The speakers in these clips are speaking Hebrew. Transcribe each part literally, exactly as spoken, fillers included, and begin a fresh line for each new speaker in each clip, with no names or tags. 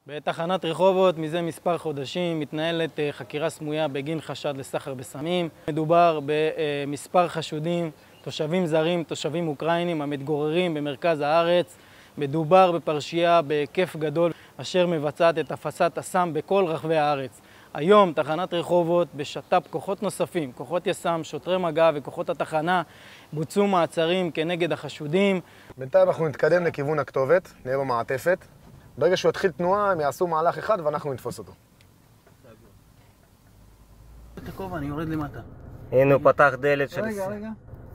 בתחנת רחובות מזה מספר חודשים מתנהלת חקירה סמויה בגין חשד לסחר בסמים. מדובר במספר חשודים, תושבים זרים, תושבים אוקראינים המתגוררים במרכז הארץ. מדובר בפרשייה בהיקף גדול אשר מבצעת את הפצת הסם בכל רחבי הארץ. היום תחנת רחובות בשת"פ כוחות נוספים, כוחות יס"מ, שוטרי מג"ב וכוחות התחנה בוצעו מעצרים כנגד החשודים.
בינתיים אנחנו נתקדם לכיוון הכתובת, נהיה במעטפת. ברגע שהוא יתחיל תנועה, הם יעשו מהלך אחד ואנחנו נתפוס אותו.
את הכובע, אני יורד למטה.
הנה הוא פתח דלת של...
רגע, רגע.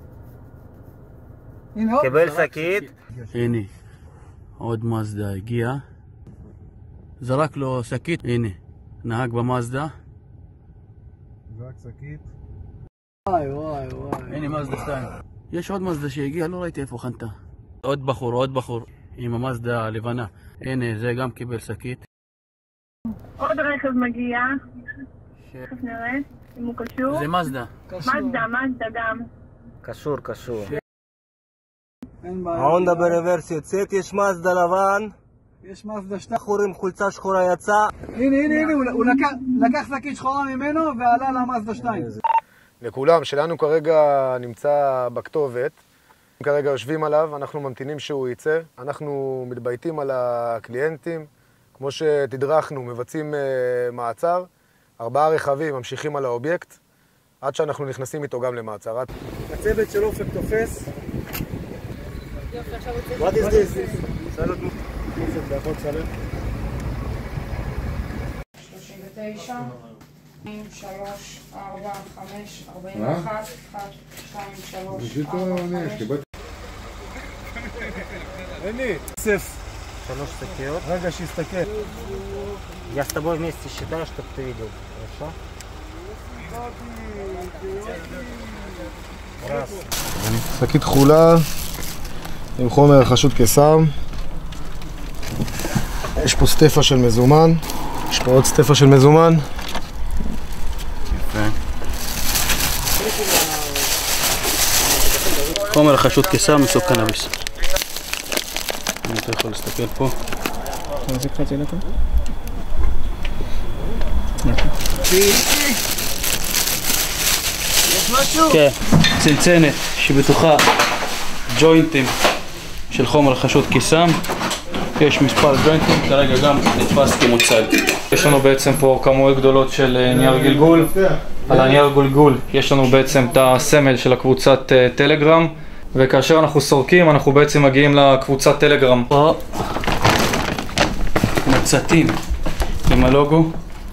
קיבל שקית.
הנה, עוד מזדה הגיע. זרק לו שקית, הנה, נהג במזדה.
זרק שקית.
וואי, וואי, וואי.
הנה מזדה שתיים. יש עוד מזדה שהגיע, לא ראיתי איפה חנתה. עוד בחור, עוד בחור, עם המזדה הלבנה. הנה, זה גם קיבל שקית.
עוד רכב מגיע. תכף נראה אם הוא קשור.
זה מזדה.
מזדה, מזדה גם.
קשור, קשור.
אין בעיה.
ההונדה ברוורס יוצאת, יש מזדה לבן.
יש מזדה שתיים.
בחור עם חולצה שחורה יצא.
הנה, הנה, הנה, הוא לקח שקית שחורה ממנו ועלה למזדה שתיים.
לכולם, שלנו כרגע נמצא בכתובת. כרגע יושבים עליו, אנחנו ממתינים שהוא יצא. אנחנו מתבייתים על הקליינטים. כמו שתדרכנו, מבצעים מעצר. ארבעה רכבים ממשיכים על האובייקט, עד שאנחנו נכנסים איתו גם למעצר.
הצוות של אופק תופס.
What is this?
סלט מופת, אתה יכול לצלם?
שלושים ותשע, שלוש, ארבע, חמש, ארבעים ואחת, אחת, שתיים, שלוש, ארבע, חמש.
הנה, סף.
שלוש שקיות.
רגע, שיסתכל.
Я с тобой вместе считаю, чтобы ты видел. Хорошо? Раз.
שקית כחולה עם חומר חשוד כסם. יש פה סטפה של מזומן. יש פה עוד סטפה של מזומן.
יפה. חומר חשוד כסם מסוג קנאביס. אתה יכול להסתכל פה.
זה חצי דקה.
יש משהו?
כן, צנצנת שבתוכה ג'וינטים של חומר חשוד כסם. יש מספר ג'וינטים, כרגע גם נתפס כמוצג. יש לנו בעצם פה כמויות גדולות של נייר גלגול. על הנייר גלגול יש לנו בעצם את הסמל של הקבוצת טלגרם, וכאשר אנחנו סורקים אנחנו בעצם מגיעים לקבוצת טלגרם. פה מצתים עם הלוגו.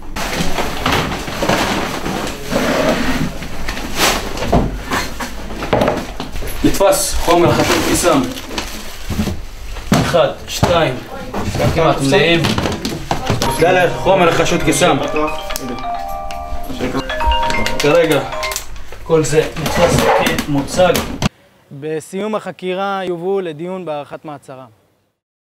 נתפס חומר חשוד כסם. אחד, שתיים, כמעט מלאים. חומר חשוד כסם. כרגע כל זה נתפס כמוצג.
בסיום החקירה יובאו לדיון בהארכת מעצרם.